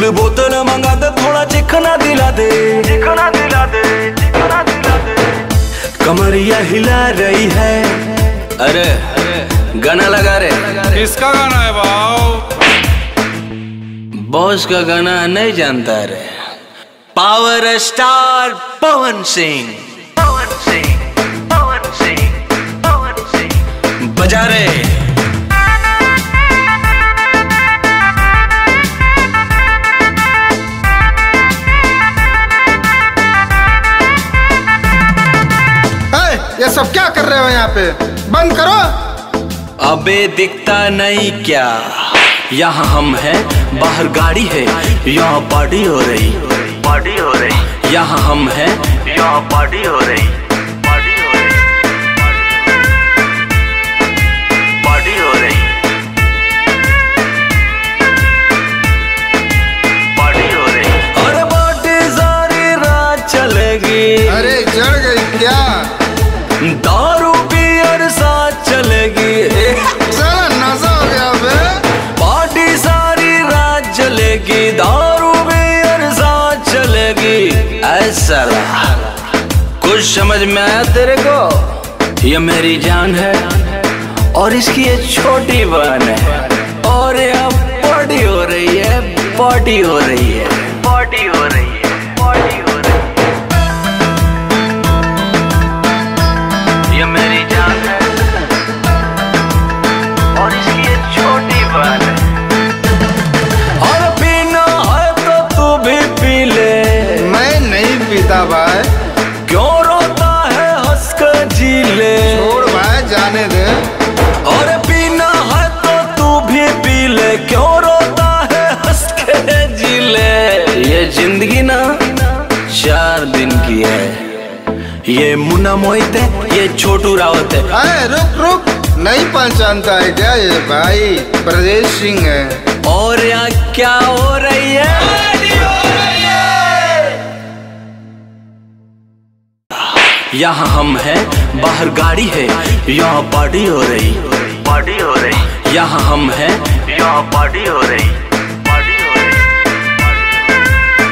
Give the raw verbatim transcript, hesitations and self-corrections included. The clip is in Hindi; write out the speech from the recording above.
फुल बोतल मंगा दे, थोड़ा चिकना दिला दे, चिकना दिला दे, चिकना दिला दे। कमरिया हिला रही है, अरे गाना लगा रे। किसका गाना है भाव? बॉस का गाना नहीं जानता रे। पावर स्टार पवन सिंह, पवन सिंह, पवन सिंह, पवन सिंह बजा रे। ये सब क्या कर रहे हो यहाँ पे? बंद करो। अबे दिखता नहीं क्या, यहाँ हम हैं, बाहर गाड़ी है, यहाँ पार्टी हो रही, पार्टी हो रही। यहाँ हम हैं, यहाँ पार्टी हो रही, पार्टी हो रही, पार्टी हो रही, पार्टी हो रही। अरे पार्टी सारी रात चलेगी। अरे जड़ गई क्या? दारू बियर साथ चलेगी। साला नशा हो गया बे। पार्टी सारी रात चलेगी, दारू बियर साथ चलेगी। ऐसा कुछ समझ में आया तेरे को? ये मेरी जान है और इसकी ये छोटी बहन है, और यहाँ पार्टी हो रही है, पार्टी हो रही है, पार्टी हो रही है, पार्टी हो रही है। ये मेरी जान है और इसकी ये छोटी बहन है। और पीना है तो तू भी पी ले। मैं नहीं पीता भाई। क्यों रोता है हंस कर जी ले। छोड़ भाई, जाने दे। और पीना है तो तू भी पी ले, क्यों रोता है हंस के जी ले। ये जिंदगी ना चार दिन की है। ये मुन्ना मोहित है, ये छोटू रावत है। अरे रुक रुक, नहीं पहचानता है क्या ये भाई? ब्रजेश सिंह है। और यहाँ क्या हो रही है? यहाँ हम हैं, बाहर गाड़ी है, यहाँ पार्टी हो रही, पार्टी हो रही। यहाँ हम हैं, यहाँ पार्टी हो रही।